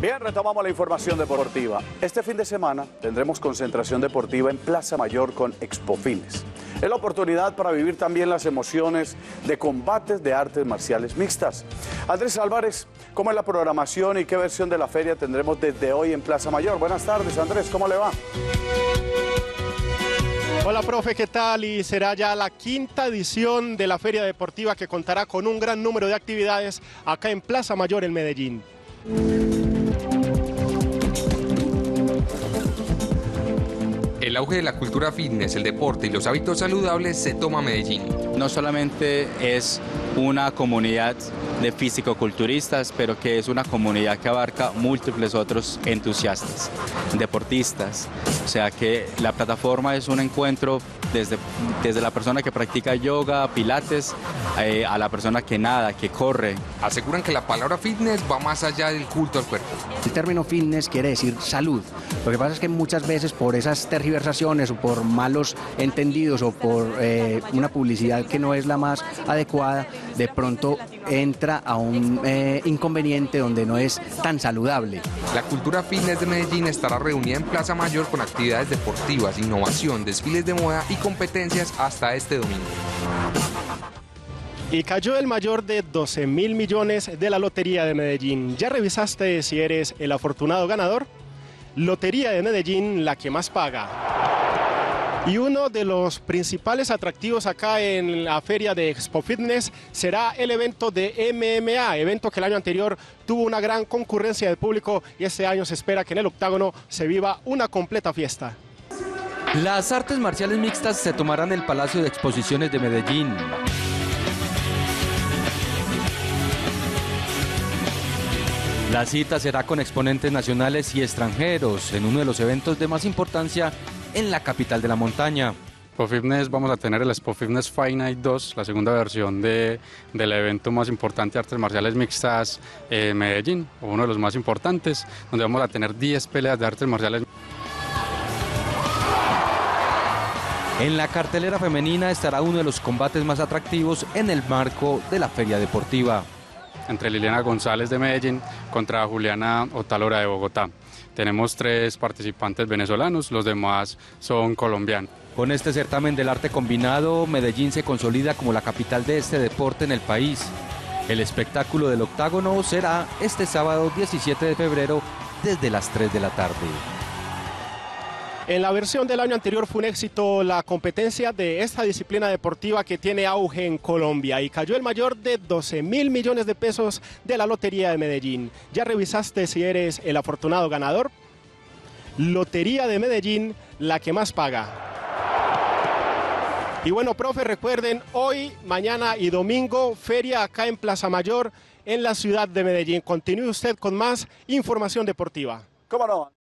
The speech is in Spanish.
Bien, retomamos la información deportiva. Este fin de semana tendremos concentración deportiva en Plaza Mayor con Expofines. Es la oportunidad para vivir también las emociones de combates de artes marciales mixtas. Andrés Álvarez, ¿cómo es la programación y qué versión de la feria tendremos desde hoy en Plaza Mayor? Buenas tardes, Andrés, ¿cómo le va? Hola, profe, ¿qué tal? Y será ya la quinta edición de la Feria Deportiva que contará con un gran número de actividades acá en Plaza Mayor en Medellín. El auge de la cultura fitness, el deporte y los hábitos saludables se toma Medellín. No solamente es una comunidad de físico-culturistas, pero que es una comunidad que abarca múltiples otros entusiastas, deportistas. O sea que la plataforma es un encuentro desde la persona que practica yoga, pilates, a la persona que nada, que corre. Aseguran que la palabra fitness va más allá del culto al cuerpo. El término fitness quiere decir salud. Lo que pasa es que muchas veces por esas tergiversaciones o por malos entendidos o por una publicidad que no es la más adecuada, de pronto entra a un inconveniente donde no es tan saludable. La cultura fitness de Medellín estará reunida en Plaza Mayor con actividades deportivas, innovación, desfiles de moda y competencias hasta este domingo. Y cayó el mayor de 12.000 millones de la Lotería de Medellín. ¿Ya revisaste si eres el afortunado ganador? Lotería de Medellín, la que más paga. Y uno de los principales atractivos acá en la feria de Expo Fitness será el evento de MMA, evento que el año anterior tuvo una gran concurrencia de público y este año se espera que en el octágono se viva una completa fiesta. Las artes marciales mixtas se tomarán en el Palacio de Exposiciones de Medellín. La cita será con exponentes nacionales y extranjeros en uno de los eventos de más importancia en la capital de la montaña. Expo Fitness, vamos a tener el Expo Fitness Fight Night 2, la segunda versión del evento más importante de artes marciales mixtas en Medellín, uno de los más importantes, donde vamos a tener 10 peleas de artes marciales. En la cartelera femenina estará uno de los combates más atractivos en el marco de la feria deportiva. Entre Liliana González de Medellín contra Juliana Otalora de Bogotá. Tenemos 3 participantes venezolanos, los demás son colombianos. Con este certamen del arte combinado, Medellín se consolida como la capital de este deporte en el país. El espectáculo del octágono será este sábado 17 de febrero desde las 3 de la tarde. En la versión del año anterior fue un éxito la competencia de esta disciplina deportiva que tiene auge en Colombia y cayó el mayor de 12.000 millones de pesos de la Lotería de Medellín. ¿Ya revisaste si eres el afortunado ganador? Lotería de Medellín, la que más paga. Y bueno, profe, recuerden, hoy, mañana y domingo, feria acá en Plaza Mayor, en la ciudad de Medellín. Continúe usted con más información deportiva. ¿Cómo no?